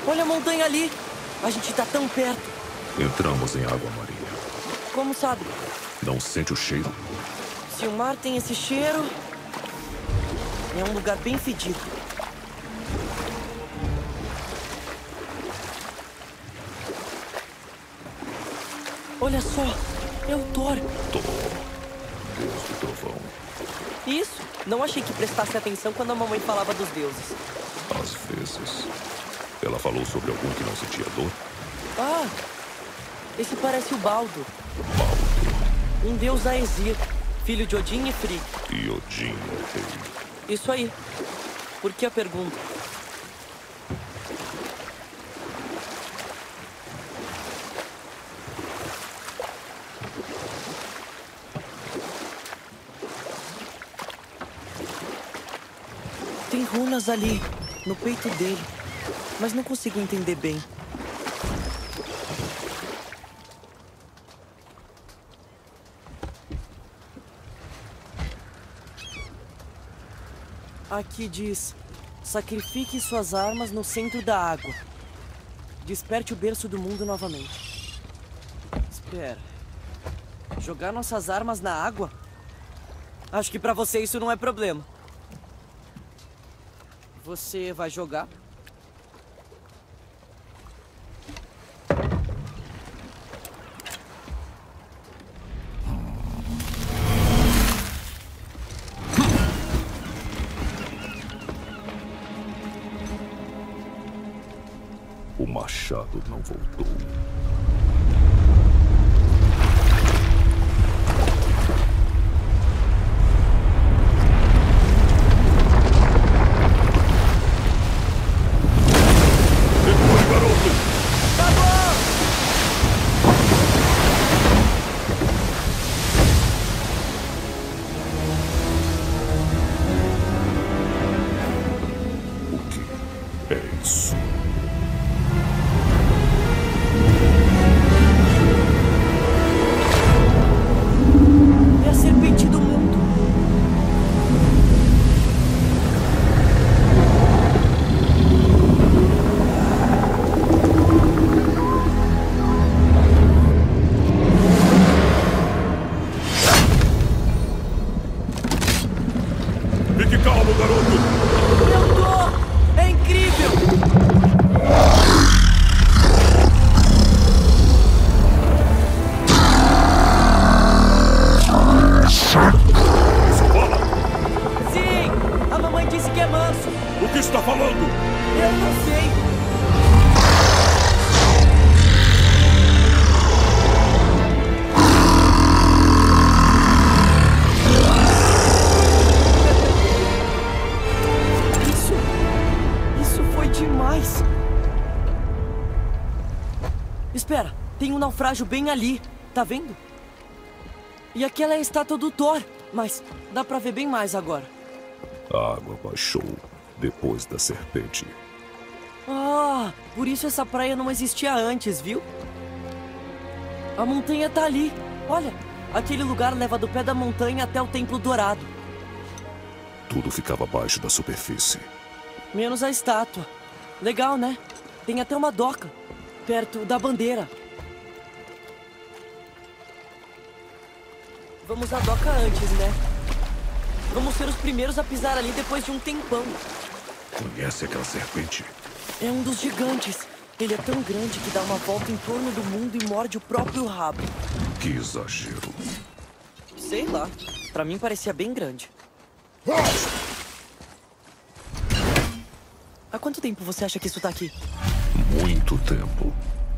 Olha a montanha ali. A gente tá tão perto. Entramos em água marinha. Como sabe? Não sente o cheiro? Se o mar tem esse cheiro... é um lugar bem fedido. Olha só, é o Thor. Thor, Deus do trovão. Isso, não achei que prestasse atenção quando a mamãe falava dos deuses. Às vezes. Ela falou sobre algum que não sentia dor? Ah, esse parece o Baldur. Baldur. Um deus Aesir, filho de Odin e Frigg. E Odin é rei. Isso aí. Por que a pergunta? Tem runas ali, no peito dele, mas não consigo entender bem. Aqui diz: sacrifique suas armas no centro da água. Desperte o berço do mundo novamente. Espera. Jogar nossas armas na água? Acho que pra você isso não é problema. Você vai jogar? O machado não voltou. O que é isso? É a serpente do mundo. Fique calmo, garoto! Eu tô! É incrível! Isso fala! Sim! A mamãe disse que é manso. O que está falando? Eu não sei. Isso foi demais. Espera, tem um naufrágio bem ali. Tá vendo? E aquela é a estátua do Thor. Mas dá pra ver bem mais agora. A água baixou depois da serpente. Ah, por isso essa praia não existia antes, viu? A montanha tá ali. Olha, aquele lugar leva do pé da montanha até o Templo Dourado. Tudo ficava abaixo da superfície. Menos a estátua. Legal, né? Tem até uma doca, perto da bandeira. Vamos à doca antes, né? Vamos ser os primeiros a pisar ali depois de um tempão. Conhece aquela serpente? É um dos gigantes. Ele é tão grande que dá uma volta em torno do mundo e morde o próprio rabo. Que exagero. Sei lá. Pra mim parecia bem grande. Há quanto tempo você acha que isso tá aqui? Muito tempo.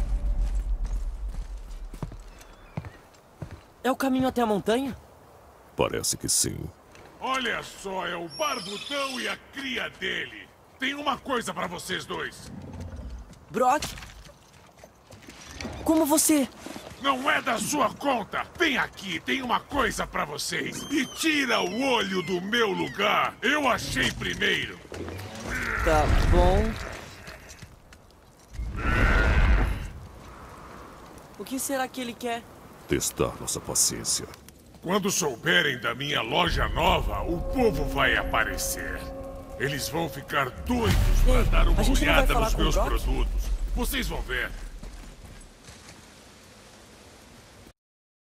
É o caminho até a montanha? Parece que sim. Olha só, é o Barbudão e a cria dele. Tem uma coisa pra vocês dois. Brock? Como você... Não é da sua conta. Vem aqui, tem uma coisa pra vocês. E tira o olho do meu lugar. Eu achei primeiro. Tá bom. O que será que ele quer? Testar nossa paciência. Quando souberem da minha loja nova, o povo vai aparecer. Eles vão ficar doidos para dar uma a gente não vai olhada falar nos com o meus Brock? produtos. Vocês vão ver.